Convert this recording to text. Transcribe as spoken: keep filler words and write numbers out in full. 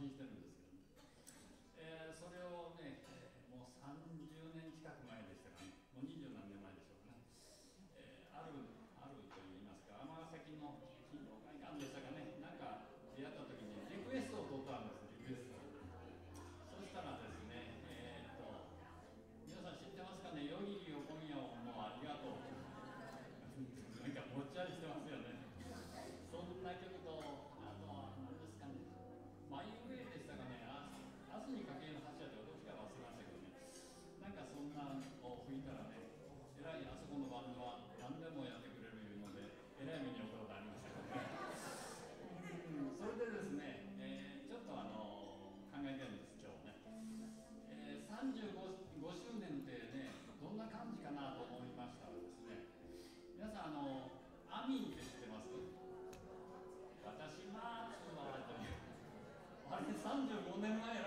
心してるんですけどね、えー、それをね、もうさんじゅうねん近く前でしたかね、もうにじゅうなんねんまえでしょうかね、えー、あるあるといいますか、尼崎の勤労会館でしたかね、なんか出会った時にリクエストを取ったんです、リクエスト。そしたらですね、えー、っと皆さん知ってますかね、夜霧よ今夜をもうありがとう。なんかもっちゃりしてますよね。そんな曲と、あとは何ですかね、マイウェイでしたかね、あ明日にかける橋やったかどっちか忘れましたけどね、なんかそんなのを吹いたらね、えらいあそこのバンドは何でもやってくれるいうので、えらい目に遭ったことありましたけどね。うん、それでですね、えー、ちょっとあの考えてるんです、今日ね。えー、さんじゅうごしゅうねんってね、どんな感じかなと思いましたらですね、皆さん、あのアミンって知ってます？私、まあ、ちょっとあれ、あれさんじゅうごねんまえや